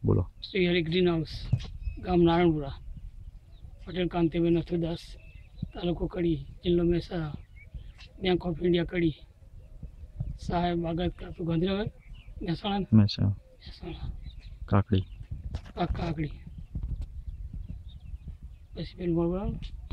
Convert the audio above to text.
બોલો. Shri Hari green house, ગામ નારણપુરા, પટેલ કાંતિભાઈ નથુદાસ, તાલુકો કડી, જિલ્લો Mehsana, bank of India Kadi, સાહેબ બાગાયત ખાતું ગાંધીનગર, મહેસાણા કાકડી. કાકડી. પછી પેલું બોલવાનું